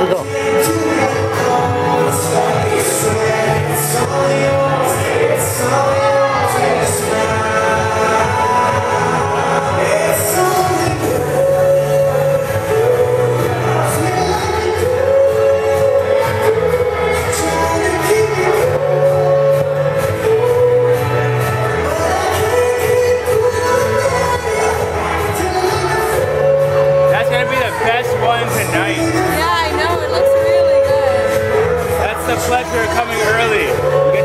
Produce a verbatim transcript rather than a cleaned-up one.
Here we go. That's gonna be the best one tonight. Yeah, I know. It looks really good. That's the pleasure of coming early. You